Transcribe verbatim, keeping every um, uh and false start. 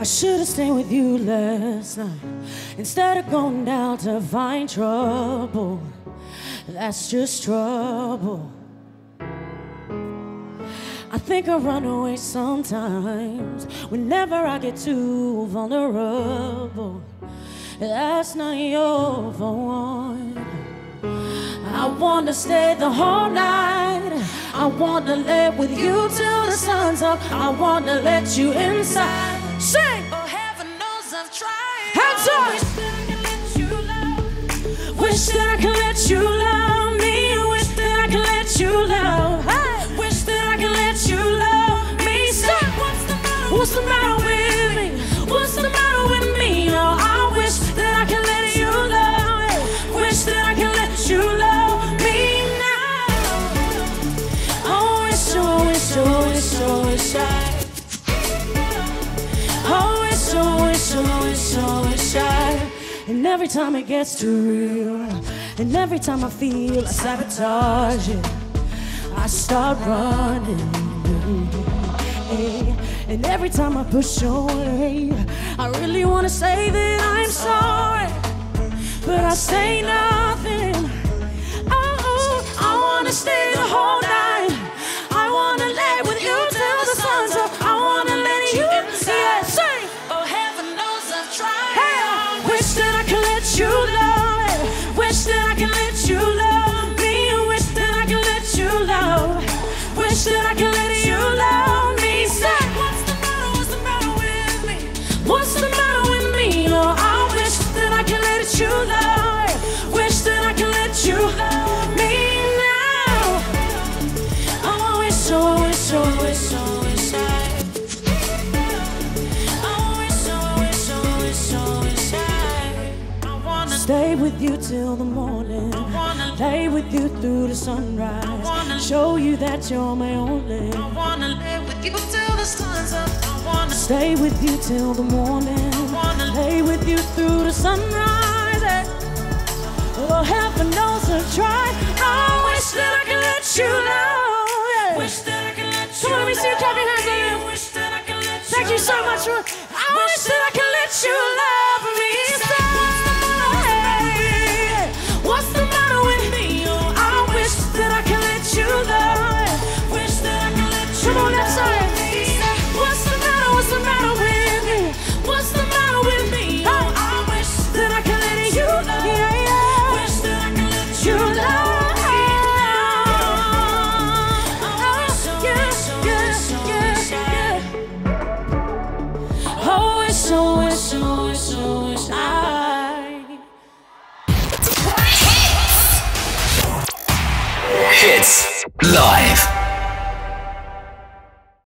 I should've stayed with you last night instead of going down to find trouble. That's just trouble. I think I run away sometimes whenever I get too vulnerable. That's not your fault. I wanna stay the whole night. I wanna lay with you till the sun's up. I wanna let you inside. Sing! Oh, heaven knows I've tried. Hands up! Wish that I could let you love. Wish that I could let you love me. Wish that I could let you love. Hey! Wish that I could let you love me. Say, what's the matter? What's the matter with me? What's the matter with me? Oh, I wish that I could let you love me. Wish that I could let you love me now. Oh, wish, oh, wish, oh, wish, oh, wish I. Oh, wish, oh, wish, oh, wish, oh, wish I. And every time it gets too real, and every time I feel I sabotage it, I start running. And every time I push away, I really wanna say that I'm sorry, but I say nothing. Oh, I wanna stay the whole night. I wanna lay with you till the sun's up. I wanna let you inside. Sing. Oh, heaven knows I've tried. Hey, I wish that I could let you love it. Wish that I could let you love me. Wish that I could let you love. Wish that I could let you love me. Say, what's the matter? What's the matter with me? what's the matter with me? Oh, I wish that I could let you love. Wish that I could let you love me now. Oh, I wish, oh, I wish, oh, I wish, oh, I wish I. Oh, wish, oh, wish, oh, wish, oh, wish I. I wanna Stay with you till the morning. wanna- Lay with you through the sunrise. wanna- Show you that you're my only. I wanna live with you till the sun's up. I wanna Stay with you till the morning. wanna Lay with you through the sunrise. eh. Oh, heaven knows I've tried. I wish that I could let you love. yeah. wish that I could let you Come on, let me see you clap your hands. love Lily. me. Wish that I could let you Thank you so love much for. I wish that I could let you love me. Say, what's the matter with me? Oh, I wish that I could let you love. Wish that I could let you Come on, left love side. me. What's the matter? What's the matter with me? What's the matter with me? Oh, I wish that I could let you love. Yeah, yeah. Wish that I could let You you love me now. Oh, Oh, yeah, yeah, yeah, yeah. Oh, wish, oh, wish, oh, wish, oh, wish I. Hits Live.